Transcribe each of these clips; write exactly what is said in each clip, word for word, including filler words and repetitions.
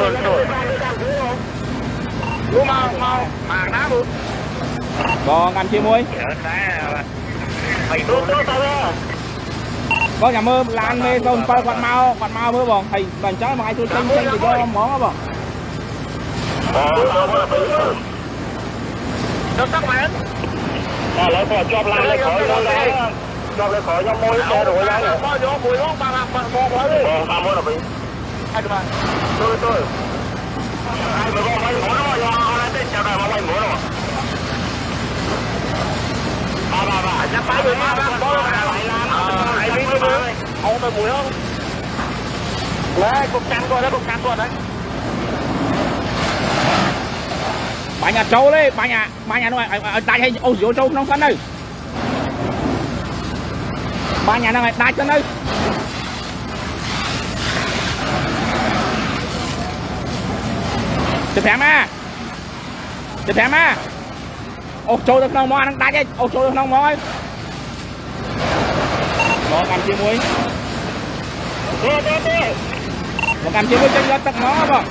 Bố mau mau mà đá bố. Còn anh chia muối. Mày tôi tôi tao đó. Có nhà mơ lan mê con quạt quạt mau quạt mau với bọn thầy đoàn trái mà ai tôi tranh tranh thì cho món đó bọn. Đâu tắt mày. Rồi lấy khỏi cho lan lấy khỏi cho lấy cho lấy khỏi cho môi xe rồi ra rồi. Bao nhiêu mùi nó ba ba ba ba đi. Ờ ba mươi là bị. Hai đứa bạn. Tôi tôi. Hai mươi con mấy mỏ nó cho nó tới chào đời mà mấy mỏ rồi. Ba ba ba. Nhắm phải rồi ba ba bó lại lan. Hai miếng nữa. Không tôi mùi không. Đấy, cục cắn coi đấy, cục cắn coi đấy. Bà nhà trâu đấy, bà nhà bà nhà nó ở tại hay ô vô trâu nông sân đây. Bà nhà nó đại chân đây. Tiếp theo mà. Tiếp theo mà. Ô trâu được nông mò đang đại ấy, ô trâu được nông mò. Có cầm chia muối. Một cầm chia muối trên lót tắc nó không?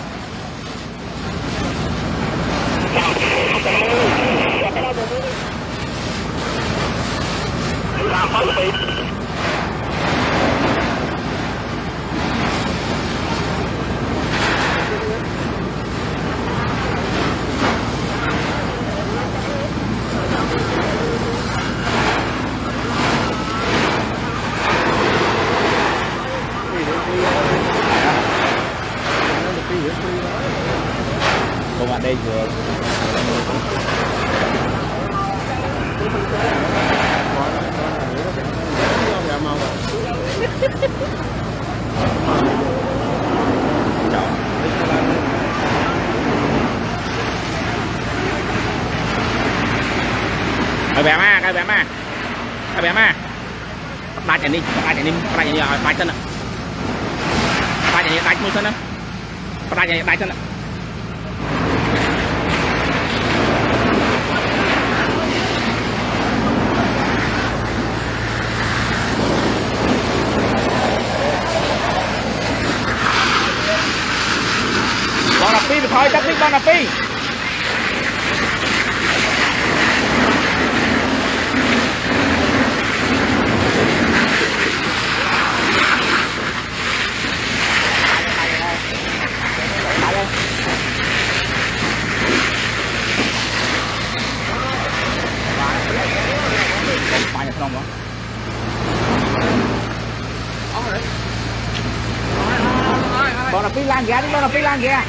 Công an đây vừa cái bé ma cái bé ma cái bé ma ba chạy đi ba chạy đi ba chạy đi rồi ba chân ạ ba chạy đi đánh một chân á ba chạy đi đánh chân ạ con đập phi bị thôi chắc đi con đập phi không đó. Con là phi lan ghé đi, con là phi lan ghé.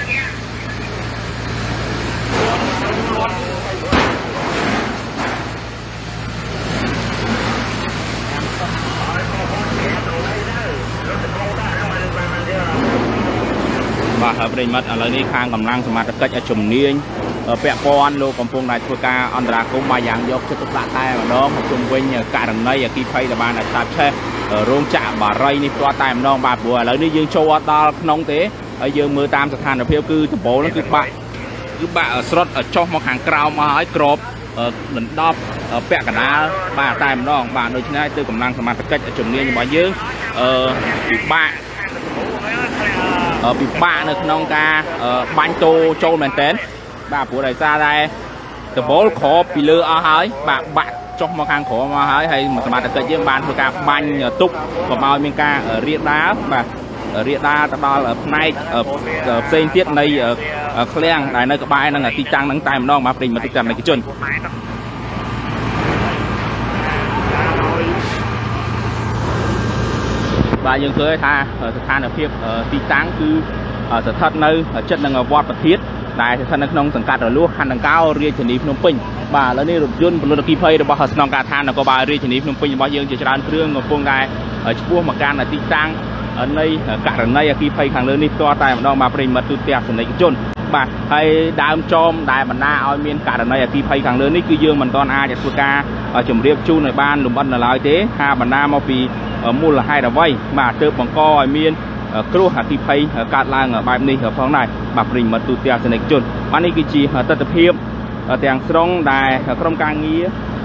Và hợp định mất ở nơi này khang cầm năng mà cách ở chùm niên ở bẹ con lô cầm phong này thua ca anh ra cũng ba dạng dọc cho tất tay mà đó chung quanh cả đằng này khi phay là ban là tạp xe ở rong chạm bà ray đi qua tay non bà bùa lấy đi dương châu ta nông thế ở dương mưa tam sạt ở phiêu cư từ bố nó cứ bạn cứ bạn ở slot ở trong một hàng cao mà hỏi crop ở đỉnh đop ở bẹ cả đá ba tay mà nó bà đôi chân tư cầm năng mà cách ở chùm niên như bao nhiêu ở bạn ở bị ba nữa nông ca ở ban tô châu mền tén bà của đại gia đây từ bố khó bị lừa ở hỏi bà bạn trong một hàng khổ mà hỏi hay một bạn đặc biệt ban thôi ca ban ở túc và bao miền ca ở riết đá và ở riết đá ta đo ở nay ở xây tiết này ở khen này nơi các bài đang là ti trang nắng tay mà non mà đình mà tôi cần này cái chân và những cái tha ở tha ở phía ti táng cứ ở thật nơi ở chất đang ở vọt vật thiết đại thì thân năng nông sản cát ở lúa hành đằng cao riêng chỉ nông pin bà lớn này run luôn kỳ phơi được bao hạt nông cát than là có bà riêng chỉ nông pin bao nhiêu chỉ tràn phương ở phương đài ở chỗ mà can là ti tang ở đây cả ở đây kỳ phơi hàng lớn đi to tài mà đâu mà pin mà tu tiệp thì này chôn bà hay đam chom đài bản na ao miền cả ở đây kỳ phơi hàng lớn đi cứ dương mình con a để ca ở chủng riêng chu này ban lùm bận là lại thế ha bản na mau vì ở mua là hai là vay mà từ bằng co ở miền kêu hạt tí phay cát lang ở bài này ở phòng này bạc rình mà tụt tiệt này chôn ban này cái gì tất tập hiệp ở tiền sông đài không càng nghĩa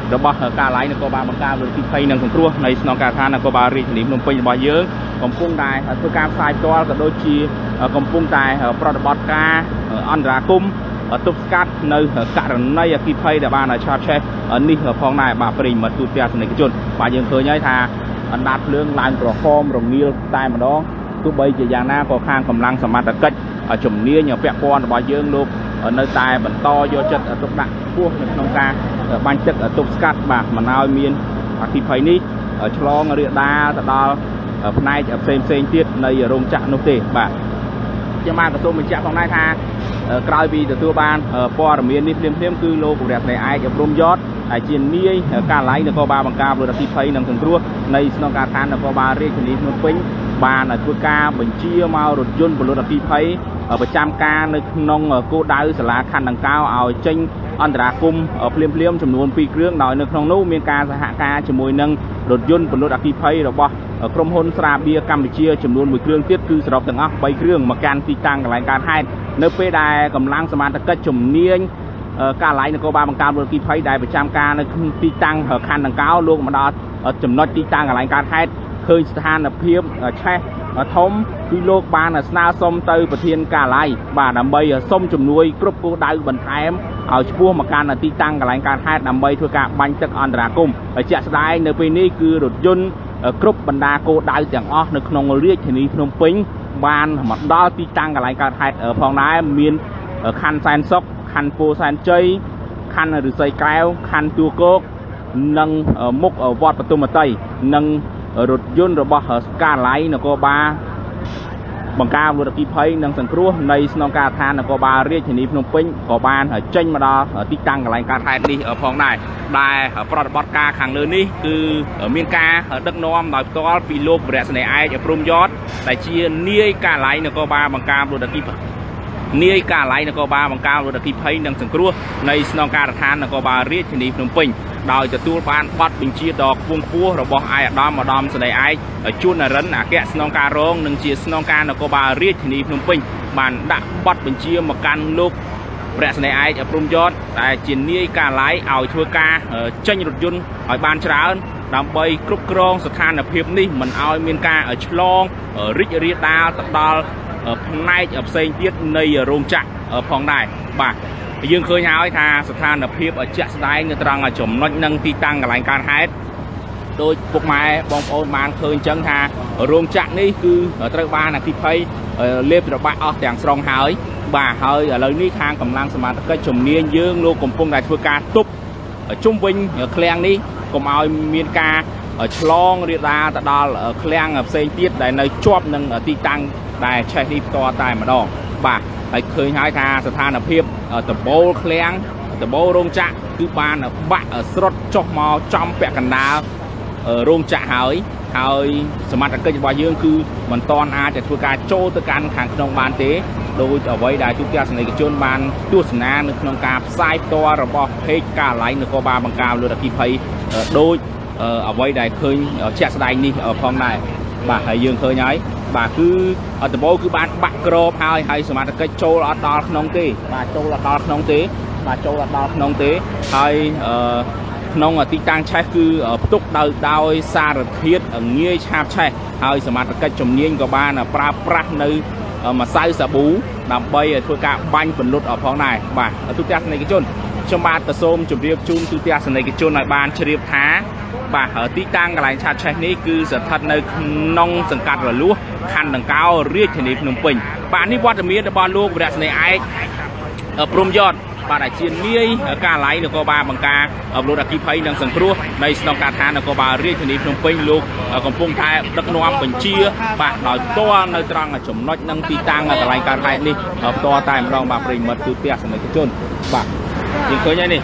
របស់ការឡាយនគរបាលបង្ការលើទីភ័យនិងសង្គ្រោះនៃស្នងការដ្ឋាននគរបាលរាជធានីភ្នំពេញរបស់យើងកំពុងតែធ្វើការផ្សាយផ្ទាល់ក៏ដូចជាកំពុងតែប្រតិបត្តិការអន្តរាគមន៍ទប់ស្កាត់នៅករណីអគ្គិភ័យដែលបានឆាបឆេះនេះផងដែរបាទប្រិយមិត្តទូទាំងទស្សនិកជនបាទយើងឃើញហើយថាអណ្ដាតភ្លើងឡើងក្រហមរងាលតែម្ដងទោះបីជាយ៉ាងណាក៏ខាងកម្លាំងសមត្ថកិច្ចជំនាញពាក់ព័ន្ធរបស់យើងលោកនៅតែបន្តយកចិត្តទុកដាក់ខ្ពស់នៅក្នុងការបាញ់ទឹកទប់ស្កាត់បាទមិនឲ្យមានអគ្គិភ័យនេះឆ្លងរាលដាលទៅដល់ផ្នែកផ្សេងផ្សេងទៀតនៃរោងចក្រនោះទេបាទខ្ញុំបានក៏សូមបញ្ជាក់ផងដែរថាក្រោយពីទទួលបានព័ត៌មាននេះភ្លាមៗគឺលោកព្រះស្នេហ៍ឯកព្រំយតដែលជានាយការឡាយនគរបាលបង្ការលើអគ្គិភ័យនិងសង្គ្រោះនៃស្នងការដ្ឋាននគរបាលរាជធានីភ្នំពេញបានធ្វើការបញ្ជាមករថយន្តពលរដ្ឋអគ្គិភ័យប្រចាំការនៅក្នុងគោលដៅសាលាខណ្ឌដង្កោឲ្យចេញអន្តរាគមន៍ភ្លាមភ្លាមចំនួនពីរគ្រឿងដោយនៅក្នុងនោះមានការសហការជាមួយនឹងរថយន្តពលរដ្ឋអគ្គិភ័យរបស់ក្រុមហ៊ុនស្រាបៀរកម្ពុជាចំនួនមួយគ្រឿងទៀតគឺសរុបទាំងអស់បីគ្រឿងមកកាន់ទីតាំងកន្លែងកើតហេតុនៅពេលដែលកម្លាំងសមត្ថកិច្ចជំនាញការឡាយនគរបាលបង្ការលើអគ្គិភ័យដែលប្រចាំការនៅទីតាំងខណ្ឌដង្កោលោកមកដល់ចំណុចទីតាំងកន្លែងកើតហេតុឃើញស្ថានភាពឆេះធំគឺលោកបានស្នើសុំទៅប្រធានការឡាយបាទដើម្បីសុំជំនួយគ្រប់គោលដៅបន្ថែមឲ្យឆ្ពោះមកកាន់ទីតាំងកន្លែងកើតហេតុដើម្បីធ្វើការបាញ់ទឹកអន្តរាគមន៍ហើយជាក់ស្ដែងនៅពេលនេះគឺរថយន្តគ្រប់បណ្ដាគោលដៅទាំងអស់នៅក្នុងរាជធានីភ្នំពេញបានមកដល់ទីតាំងកន្លែងកើតហេតុផងដែរមានខណ្ឌសែនសុខខណ្ឌពោធិ៍សែនជ័យខណ្ឌឫស្សីកែវខណ្ឌទួលគោកនិងមុខវត្តបទុមវតីនិងរថយន្តរបស់ការឡាយនគរបាលបង្ការលើអគ្គិភ័យនិងសង្គ្រោះនៃស្នងការដ្ឋាននគរបាលរាជធានីភ្នំពេញក៏បានចេញមកដល់ទីតាំងកន្លែងកើតហេតុនេះផងដែរដែលប្រតិបត្តិការខាងលើនេះគឺមានការដឹកនាំដោយផ្ទាល់ពីលោកព្រះស្នេហ៍ឯកព្រំយតដែលជានាយការឡាយនគរបាលបង្ការលើអគ្គិភ័យនាយការឡាយនគរបាលបង្ការលើអគ្គិភ័យនិងសង្គ្រោះនៃស្នងការដ្ឋាននគរបាលរាជធានីភ្នំពេញដោយទទួលបានប័ណ្ណបញ្ជាដ៏ខ្ពង់ខ្ពស់របស់ឯកឧត្តមឧត្តមស្នេហ៍ឯកជួននរិនអគ្គស្នងការរងនិងជាស្នងការនគរបាលរាជធានីភ្នំពេញបានដាក់ប័ណ្ណបញ្ជាមកកាន់លោកព្រះស្នេហ៍ឯកព្រំយតដែលជានាយការឡាយឲ្យធ្វើការចេញរថយន្តឲ្យបានច្រើនដើម្បីគ្រប់គ្រងស្ថានភាពនេះមិនឲ្យមានការឆ្លងរីករាលដាលទៅដល់ផ្នែកផ្សេងទៀតនៃរោងចក្រផងដែរបាទយើងឃើញហើយថាស្ថានភាពជាក់ស្ដែងនៅត្រង់ចំណុចនឹងទីតាំងកន្លែងកើតហេតុដោយពុកម៉ែបងប្អូនបានឃើញចឹងថារោងចក្រនេះគឺត្រូវបានអគ្គិភ័យលេបត្របាក់អស់ទាំងស្រុងហើយបាទហើយឥឡូវនេះខាងកម្លាំងសមត្ថកិច្ចជំនាញយើងលោកកំពុងតែធ្វើការទប់ជុំវិញឃ្លាំងនេះកុំឲ្យមានការឆ្លងរាលដាលទៅដល់ឃ្លាំងផ្សេងទៀតដែលនៅជាប់នឹងទីតាំងដែលឆេះនេះផ្ទាល់តែម្ដងបាទហើយឃើញហើយថាស្ថានភាពដបូលឃ្លាំងដបូលរោងចក្រគឺបានបាក់ស្រុតចុះមកចំពាក់កណ្ដាលរោងចក្រហើយហើយសមត្ថកិច្ចរបស់យើងគឺមិនទាន់អាចធ្វើការចូលទៅកាន់ខាងក្នុងបានទេដោយអ្វីដែលទូទាំងសនិកជនបានទស្សនានៅក្នុងការផ្សាយផ្ទាល់របស់เพจការឡាយនគរបាលបង្ការលើអគ្គិភ័យដោយអ្វីដែលឃើញជាក់ស្ដែងនេះផងដែរបាទហើយយើងឃើញហើយបាទគឺដបូលគឺបានបាក់ក្របហើយហើយសមត្ថកិច្ចចូលអត់ដល់ក្នុងទេបាទចូលអត់ដល់ក្នុងទេបាទចូលអត់ដល់ក្នុងទេហើយក្នុងទីតាំងឆេះគឺផ្ទុកដោយដោយសារធាតុងាយឆាបឆេះហើយសមត្ថកិច្ចជំនាញក៏បានប្រើប្រាស់នៅម្សៅសាប៊ូដើម្បីធ្វើការបាញ់ពន្លត់អស់ផងដែរបាទទូទាំងសនិកជនខ្ញុំបាទទៅសូមជម្រាបជូនទូទាំងសនិកជនឲ្យបានជ្រាបថាបាទទីតាំងកន្លែងឆាបឆេះនេះគឺស្ថិតនៅក្នុងសង្កាត់រលួសខណ្ឌដង្កោរាជធានីភ្នំពេញបាទនេះវត្តមានរបស់លោកព្រះស្នេហ៍ឯកព្រំយតបាទអាជានាយការឡាយនគរបាលបង្ការអប់រំអគ្គិភ័យនិងសង្គ្រោះនៃស្នងការដ្ឋាននគរបាលរាជធានីភ្នំពេញលោកកំពុងតែដឹកនាំបញ្ជាបាទដោយផ្ទាល់នៅត្រង់ចំណុចនឹងទីតាំងកន្លែងកើតហេតុនេះផ្ទាល់តែម្ដងបាទប្រិមិត្តទូទាំងសនិកជនបាទយើងឃើញហើយនេះ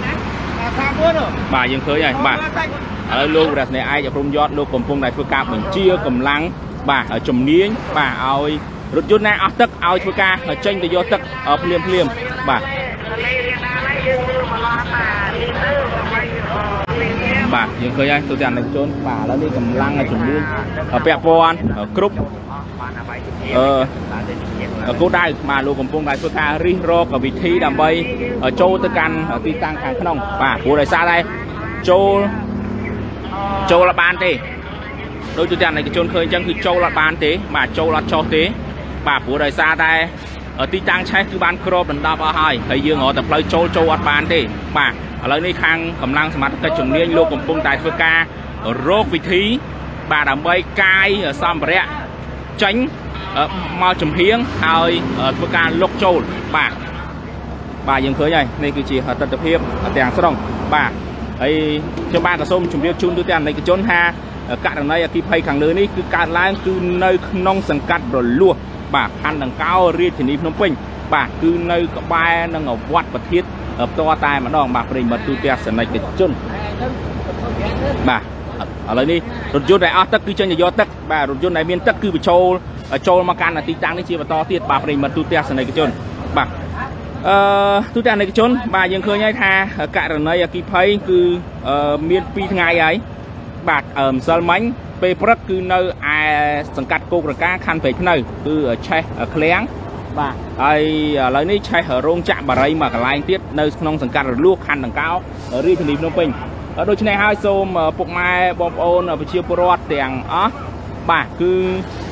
បាទយើងឃើញហើយបាទឥឡូវលោកព្រះស្នេហ៍ឯកព្រំយតលោកកំពុងតែធ្វើការបញ្ជាកម្លាំងបាទជំនាញបាទឲ្យរថយន្តណាអស់ទឹកឲ្យធ្វើការចេញទៅយកទឹកភ្លាមភ្លាមបាទបាទយើងឃើញហើយទូទាំងអ្នកជនបាទឥឡូវនេះកម្លាំងជំនាញពាក់ព័ន្ធគ្រប់អឺគោលដៅបាទលោកកំពុងតែធ្វើការរិះរកវិធីដើម្បីចូលទៅកាន់ទីតាំងខាងក្នុងបាទព្រោះដោយសារតែ châu châu là ban thế đôi chú tiền này cái chôn khơi chẳngคือchâu là ban thế mà châu là cho thế bà của đời xa đây ở tí tăng trái cứ ban crop đần đạp ở hai thấy dương họ tập lấy châu châu ở ban thế mà ở lấy này khang cầm lăng smart cái chủng niên lô cùng cung tại ca rốt vị thí bà đã bay cai ở xăm bẹt tránh mau chấm hiếng hơi ở ca lốc châu bà bà dừng khơi này đây cứ chỉ hợp tập hiệp ở tiền sao đồng bà ấy cho ba cả xôm chuẩn bị chun tôi tiền này cái chốn ha cả đằng này khi pay khẳng lưới ní cứ cả láng cứ nơi nông sừng cắt rồi lúa bà ăn đằng cao riết thì ní Phnom Penh bà cứ nơi có ba đang ở vắt vật thiết ở to tai mà đòn bà bình mật tôi tiền sần này cái chốn bà ở đây đi rốt rốt này tất cứ chân do tất bà rốt rốt này miền tất cứ bị trâu trâu mà can là tí tăng đến chia và to tiết bà bình mật tôi tiền sần này cái chốn bà tôi tiền này cái chốn bà dừng khơi nhai tha cả đằng này khi pay cứ miền pi ngày ấy bạc ở sân mánh pe prất cứ nơi ai sẵn cắt cô cá khăn về thế này cứ ở che ở khéng và ai lấy ní che ở rong chạm bà đây mà cả lai tiết nơi nông sẵn cắt rồi luộc khăn đằng cao ở đi thì Phnom Penh ở đôi chân này hai xôm phục mai bom ôn ở chiều prot tiền á bà cứ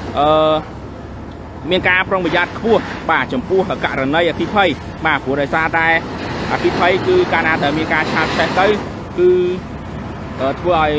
miền ca trong bây giờ cua bà chấm cua ở cả ở đây khi phay bà của đại sa tai khi phay cứ cana từ miền ca chạm che tới cứ thua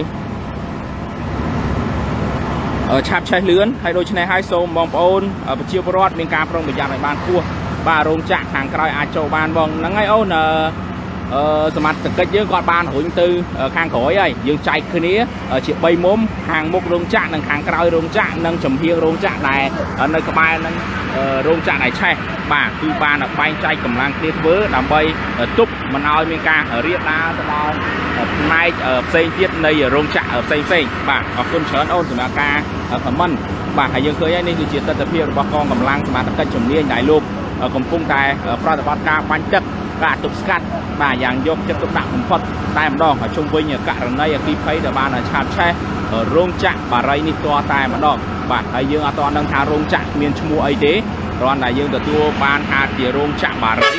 ở chạp trái lươn hay đôi chân này hai xôm bom ôn ở chiều prot miền cam trong bây giờ này ban cua bà rong trạng hàng cày ai châu ban vòng nó ngay ôn ờ mặt cách dưới con ban hỗn tư khang khối ấy dương chạy cứ ní ở chiếc bay mốm hàng một rong trạng đằng hàng cày rong trạng nâng chấm hiên rong trạng này ở nơi các bạn nâng rong trạng này chạy bà cứ ban là bay chạy cầm lang tiết vớ làm bay túc mà nói miền cam ở riết đá đó nay ở xây tiết này ở rong trạng ở xây xây bà ở khuôn chớn ôn từ ca ở phần mân bà hãy dương khơi ấy nênคือจิตตะเพียรbà con cầm lang mà tất cả chấm niên đại lục ở cùng cung tài ở pra tập ca ban chất cả tục scat bàอย่างยกchất tục đặng phật tai mà đong ở chung với nhà cả này ở khi thấy là ban ở chạm xe ở rong trạng bà ray ni to tai mà đong bà hãy dương ở toàn đang thả rong trạng miền mua ấy thế toàn là dương từ tua ban hạt thì rong trạng bà ray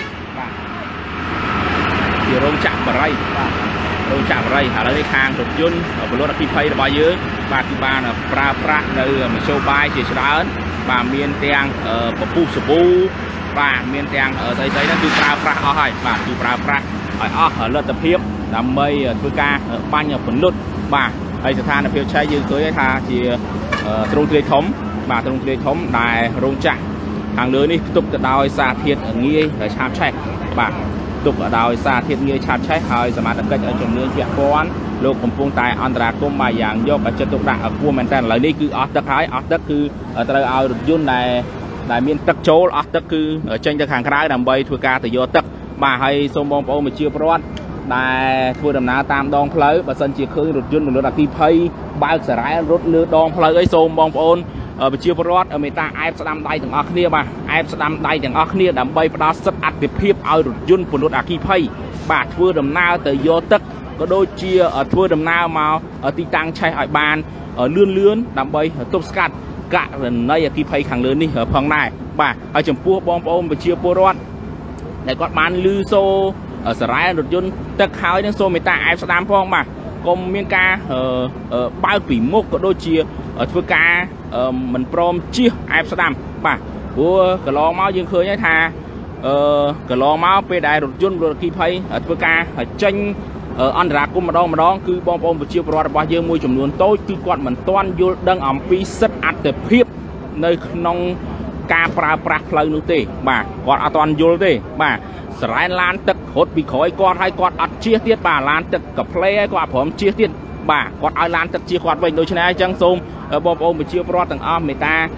thì rong trạng bà ray rong trạng bà ray ở đây khang rụt yun ở bên đó là khi thấy là bao nhiêu bà thì bà là pra pra nơi mà show bay chỉ sao bà miền tây ở bờ pu spu bà miền tây ở đây đây nó từ pra pra ở hai bà từ pra pra ở ở lợn tập hiệp làm mây ở tôi ca ở ban nhà phấn lụt bà đây sẽ than là phiêu trái dương tới tha thì trong tươi thống bà trong tươi thống đài rong trạng hàng lưới đi tục từ đào xa thiệt ở nghi để chạm chạy bà tục ở đào xa thiệt nghi chạm chạy hơi giờ mà đặc cách ở trong nước chuyện quan lục cùng phong tài anh ta cũng mà dạng do cả chân tục đạn ở cua men tên lại đi cứ ở tất thái ở tất cứ ở tại ao yun này đại miền tất chỗ ở tất cứ ở trên các hàng cái đầm bay thua ca từ do tất bà hay sông bom ô mà chưa prot đại thua đầm ná tam đong phơi và sân chỉ khơi rụt yun một lượt đặc kỳ phay bao sải rải rút lướt đong phơi ấy sông bom ôn ở chiều prot ở miền ta ai sẽ đâm tay thằng ở kia mà ai sẽ đâm tay thằng ở kia đầm bay đó rất ắt tiệp hiệp ao rụt yun một lượt đặc kỳ phay bà thua đầm ná từ do tất có đôi chia ở thua đầm nào mà ở tí tăng chạy ở bàn ở lươn lươn đầm bay ở top scat cả lần này khi phay khẳng lớn đi ở phòng này bà ở chấm pua bom ôm và chia pua rót để có bán lư xô ở sải rải đột yun tất khơi đến xô người ta ai sẽ đam phong mà còn miếng ca ở ở bao tỷ mốc có đôi chia ở thua ca ở mình prom chia ai sẽ đam bà của cái lò máu dương khơi nhá thà ờ cái lò máu pe đại đột yun rồi khi phay ở thua ca ở tranh ở anh ra cũng mà đó mà đó cứ bom bom và chiêu pro bao nhiêu môi trường luôn tối cứ quạt mình toan vô đang ẩm pi rất ắt tập hiệp nơi nông ca pra pra plei nước tê bà quạt à toàn vô tê bà sải lan tật hốt bị khói quạt hay quạt ắt chia tiết bà lan tật cặp plei quạt phỏng chia tiết bà quạt ai lan tật chia quạt vậy đôi chân ai trăng xôm bom bom và chiêu pro tầng om người ta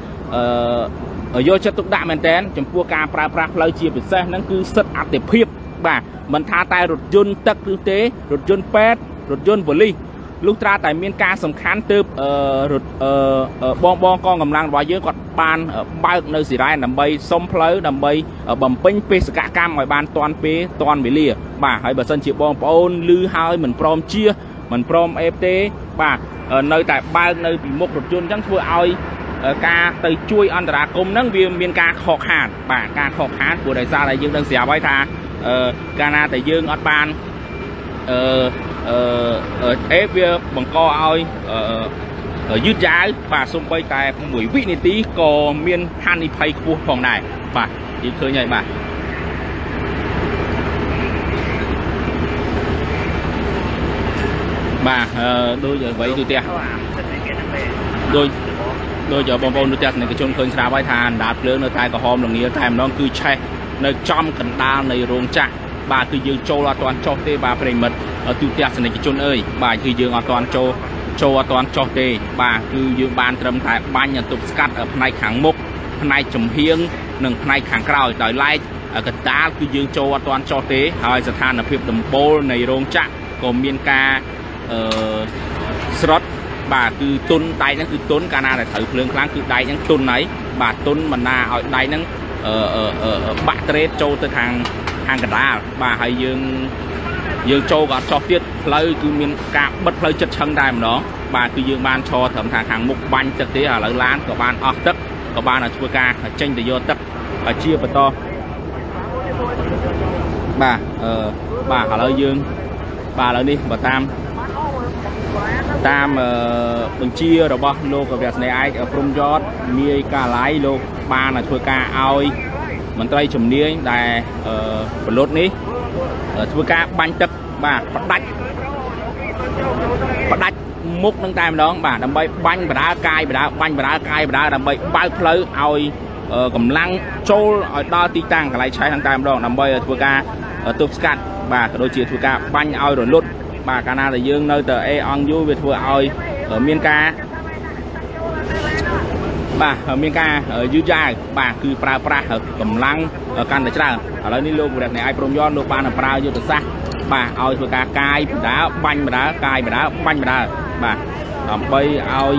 ở vô chất tục đạm mền tén chấm pua ca pra pra plei chia bị xe nó cứ rất ắt tập hiệp bà mình tha tay rụt yun tất tư tế rụt yun pet rụt yun voli lúc ra tại miền ca sầm khán từ rụt bong bong con cầm lang vào dưới quạt ban bao nơi xì rai nằm bay sông phơi nằm bay ở bầm pin pe cả cam ngoài ban toàn pe toàn bị lìa bà hãy bờ sân chịu bong ôn lư hai mình prom chia mình prom ft bà ở nơi tại ba nơi bị một rụt yun chẳng thua ai ca từ chui anh ta cùng nâng viên miền ca khó khăn bà ca khó khăn của đại gia đại dương đang xẻo bay tha Cana tại dương ở ban เอฟវាបង្កឲ្យយឺតយ៉ាវបាទសូម្បីតែមួយវិនាទីក៏មានហានិភ័យខ្ពស់ផងដែរបាទយើងឃើញហើយបាទបាទដូចអ្វីទូទាំងដូចដូចបងប្អូនទូទាំងនៃជនឃើញស្រាប់ហើយថាអណ្ដាតភ្លើងនៅតែក្រហមល្ងាតែម្ដងគឺឆេះនៅចំកណ្ដាលនៃរោងចក្របាទគឺយើងចូលអត់ទាន់ចុះទេបាទប្រិមិត្តទូទាំងសនិកជនអើយបាទគឺយើងអត់ទាន់ចូលចូលអត់ទាន់ចុះទេបាទគឺយើងបានត្រឹមតែបាញ់ទប់ស្កាត់ផ្នែកខាងមុខផ្នែកចំហៀងនិងផ្នែកខាងក្រោយដោយឡែកកណ្ដាលគឺយើងចូលអត់ទាន់ចុះទេហើយស្ថានភាពដំបូលនៃរោងចក្រក៏មានការអឺស្រុតបាទគឺទុនដៃហ្នឹងគឺទុនកាលណាដែលត្រូវភ្លើងខ្លាំងគឺដៃហ្នឹងទុនហើយបាទទុនបណ្ណាឲ្យដៃហ្នឹងអឺបាក់ត្រេតចូលទៅខាងខាងកណ្ដាលបាទហើយយើងយើងចូលក៏អត់ចោះទៀតផ្លូវគឺមានការបិទផ្លូវចិត្តឆឹងដែរម្ដងបាទគឺយើងបានឈរត្រឹមថាខាងមុខបាញ់ទឹកទេឥឡូវឡានក៏បានអស់ទឹកក៏បានធ្វើការចេញទៅយកទឹកជាបន្តបាទអឺបាទឥឡូវយើងបាទឥឡូវនេះបើតាមតាមបញ្ជារបស់លោកវរស្នេហ៍ឯកព្រំយតនាយកាឡៃលោកបានធ្វើការឲ្យមន្ត្រីជំនាញដែលពលរដ្ឋនេះធ្វើការបាញ់ទឹកបាទផ្ដាច់ផ្ដាច់មុខនឹងតែម្ដងបាទដើម្បីបាញ់បដាកាយបដាបាញ់បដាកាយបដាដើម្បីបើកផ្លូវឲ្យកម្លាំងចូលឲ្យដល់ទីតាំងកន្លែងឆេះនឹងតែម្ដងដើម្បីធ្វើការទប់ស្កាត់បាទក៏ដូចជាធ្វើការបាញ់ឲ្យរលត់បាទកាលណាដែលយើងនៅតែអេអង្គយូវាធ្វើឲ្យមានការបាទមានការយឺតយ៉ាវបាទគឺប្រើប្រាស់កម្លាំងកាន់តែច្រើនឥឡូវនេះលោកវរៈនៃឯកព្រំយន្តលោកបានប្រើយុទ្ធសាស្ត្របាទឲ្យធ្វើការកាយបដាបាញ់បដាកាយបដាបាញ់បដាបាទដើម្បីឲ្យ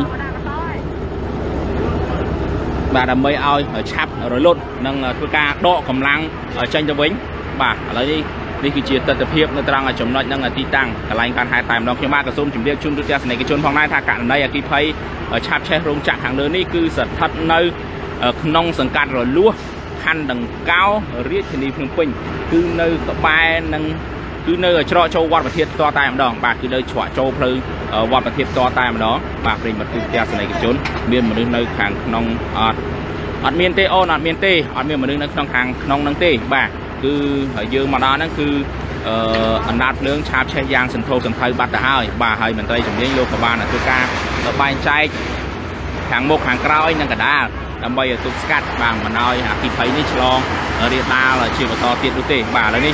បាទដើម្បីឲ្យឆាប់រលត់និងធ្វើការដកកម្លាំងចេញទៅវិញបាទឥឡូវនេះនេះគឺជាទស្សនវិជ្ជានៅត្រង់ចំណុចនឹងទីតាំងកន្លែងកាន់ហេតុតែម្ដងខ្ញុំបាទក៏សូមជម្រាបជូនទូទាំងសនិកជនផងដែរថាករណីអគ្គិភ័យឆាបឆេះរោងចក្រខាងលើនេះគឺស្ថិតនៅក្នុងសង្កាត់រលួសខណ្ឌដង្កោរាជធានីភ្នំពេញគឺនៅក្បែរនឹងគឺនៅច្រកចូលវត្តប្រធានតតែម្ដងបាទគឺនៅច្រកចូលផ្លូវវត្តប្រធានតតែម្ដងបាទប្រិយមិត្តទូទាំងសនិកជនមានមនុស្សនៅខាងក្នុងអត់អត់មានទេអូនអត់មានទេអត់មានមនុស្សនៅក្នុងខាងក្នុងហ្នឹងទេបាទគឺយើងមកដល់ហ្នឹងគឺអណ្ដាតភ្លើងឆាបឆេះយ៉ាងសន្ធោសន្ធៅបាត់ទៅហើយបាទហើយមន្ត្រីជំនាញលោកក៏បានធ្វើការបែងចែកខាងមុខខាងក្រោយនិងកណ្ដាលដើម្បីឲ្យទប់ស្កាត់បាទមិនឲ្យអគ្គិភ័យនេះឆ្លងរាលដាលជាបន្តទៀតនោះទេបាទឥឡូវនេះ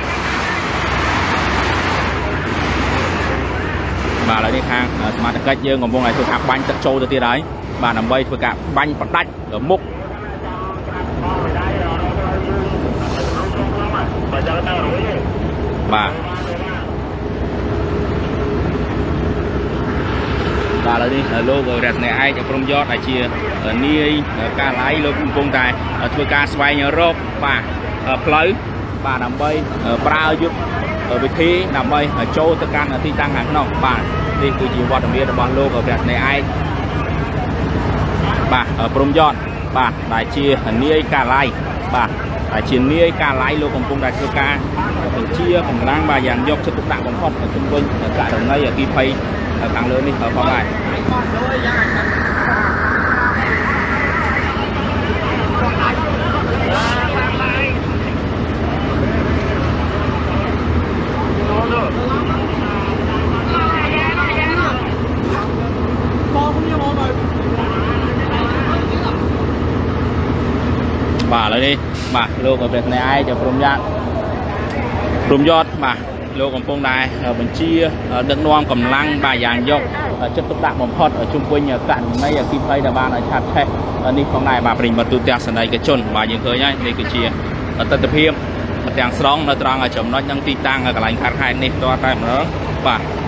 បាទឥឡូវនេះខាងសមាជិកយើងកំពុងតែធ្វើការបាញ់ទឹកចូលទៅទៀតហើយបាទដើម្បីធ្វើការបាញ់ផ្ដាច់មុខបាទបាទឥឡូវនេះលោកវរៈនៃឯកព្រំយតដែលជានាយកាឡៃលោកកំពុងតែធ្វើការស្វែងរកបាទផ្លូវបាទដើម្បីប្រើយុទ្ធវិធីដើម្បីចូលទៅកាន់ទីតាំងខាងក្នុងបាទនេះគឺជាវត្តមានរបស់លោកវរៈនៃឯកបាទព្រំយតបាទដែលជានាយកាឡៃបាទតែជានាយកាឡៃលោកកំពុងតែធ្វើការបញ្ជាកម្លាំងបាទយ៉ាងយកចិត្តទុកដាក់បំផុតជំវិញករណីអគ្គិភ័យខាងលើនេះផងដែរបាទឥឡូវនេះបាទលោកក៏ព្រះនៃឯកព្រំយតព្រំយតបាទលោកកំពុងតែបញ្ជាដឹកនាំកម្លាំងបាទយ៉ាងយកចិត្តទុកដាក់បំផុតជុំវិញករណីអគ្គិភ័យដែលបានឆាបឆេះនេះផងដែរបាទប្រិយមិត្តទូទាំងសនិកជនបាទយើងឃើញហើយនេះគឺជាទស្សនវិជ្ជាទាំងស្រុងនៅត្រង់ចំណុចនឹងទីតាំងកន្លែងខាត់ខែនេះតតែម្ដងបាទ